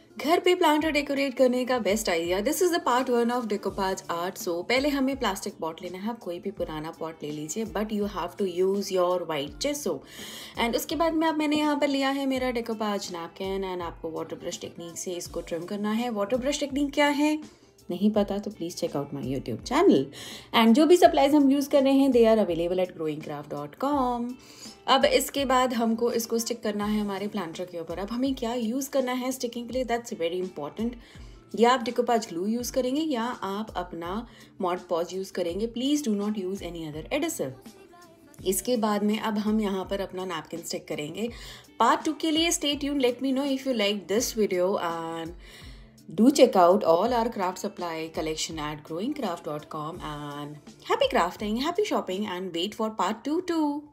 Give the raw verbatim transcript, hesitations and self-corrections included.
घर पे planter decorate करने का best idea. This is the part one of decoupage art. So पहले हमें प्लास्टिक पॉट लेना है। आप कोई भी पुराना पॉट ले लीजिए, but you have to use your white gesso. And उसके बाद में अब मैंने यहाँ पर लिया है मेरा डेकोपाज नैपकिन, एंड आपको वाटर ब्रश टेक्निक से इसको ट्रिम करना है। वाटर ब्रश टेक्निक क्या है नहीं पता तो please check out my YouTube channel. And जो भी सप्लाईज हम यूज़ कर रहे हैं they are available at growing craft dot com. अब इसके बाद हमको इसको स्टिक करना है हमारे प्लांटर के ऊपर। अब हमें क्या यूज़ करना है स्टिकिंग के लिए, दैट्स वेरी इंपॉर्टेंट। या आप डेकोपाज ग्लू यूज़ करेंगे या आप अपना मॉड पॉज यूज़ करेंगे। Please do not use any other adhesive. इसके बाद में अब हम यहाँ पर अपना नैपकिन स्टिक करेंगे। पार्ट टू के लिए stay tuned, let me know if you like this video, and do check out all our craft supply collection at growing craft dot com, and happy crafting, happy shopping, and wait for part two too.